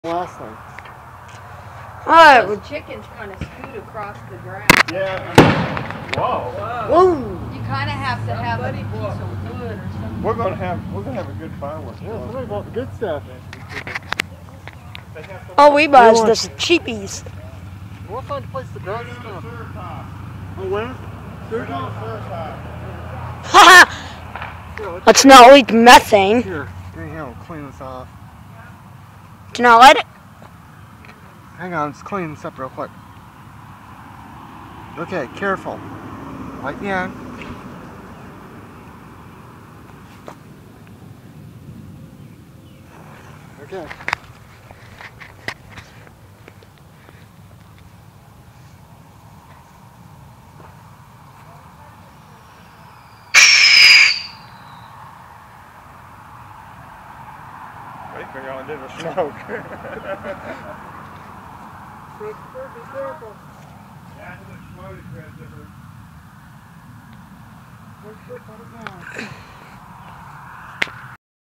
Last thing. Those chickens kind of scoot across the ground. Yeah. Whoa. Whoa. You kind of have to have a piece of wood or something. We're gonna have a good fun with it. Yeah, somebody bought the good stuff. All we buy is the cheapies. We'll find a place to grow stuff. Oh, where? Haha! Let's not leak methane. Here, we'll clean this off. Do not let it. Hang on, let's clean this up real quick. Okay, careful. Like the end. Okay. Wait for y'all did a smoke. Be careful. Yeah, it exploded, Christopher. Put it down.